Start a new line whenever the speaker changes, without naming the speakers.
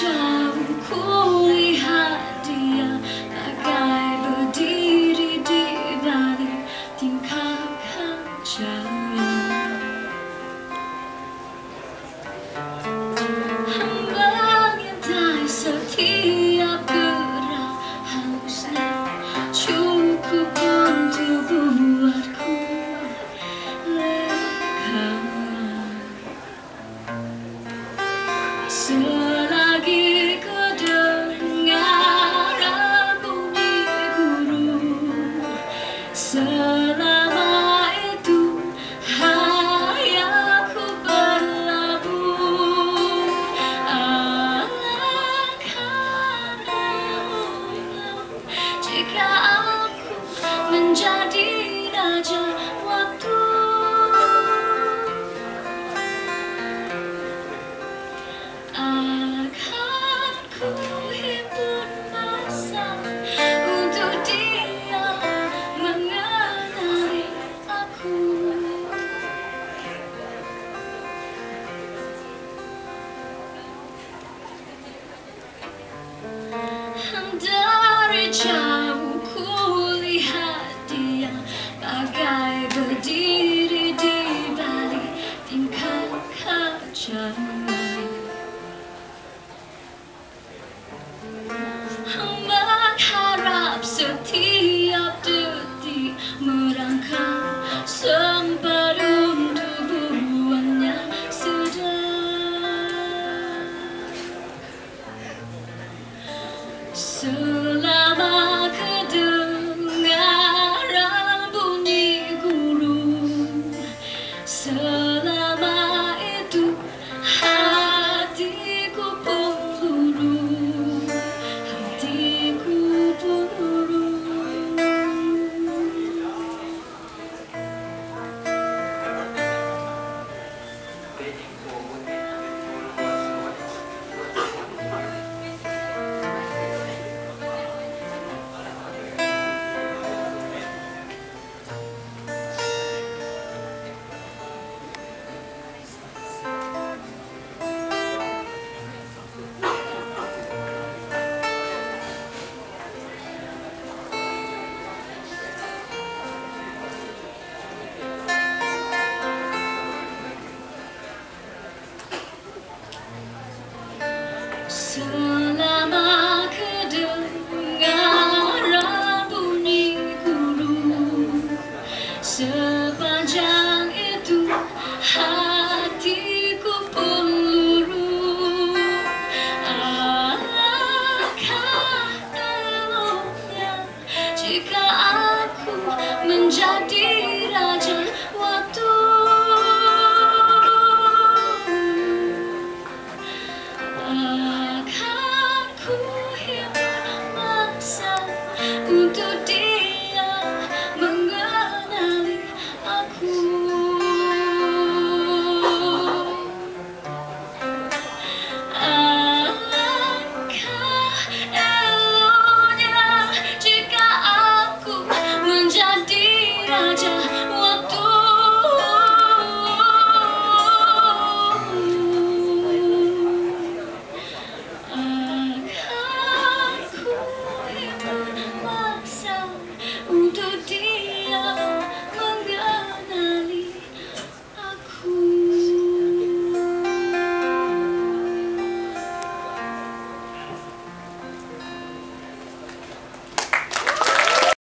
jauh kulihat dia bagai berdiri di balik tingkap kaca. Mengintai setiap gerak halusnya, cukup untuk buatku lega. Selagi kedengaran bunyi guru, selama itu hayalku berlabuh. Alangkah jika aku menjadi raja waktu. Akan ku himpun masa untuk dia mengenali aku. Dari jauh kulihat dia bagai berdiri di balik tingkap kaca. Mengharap setiap detik merangkak sempat untuk buatnya sedar. Selama kedengaran bunyi guru, selama itu hatiku pun luruh, hatiku pun luruh. Selama kedengaran bunyi guru, sepanjang itu hati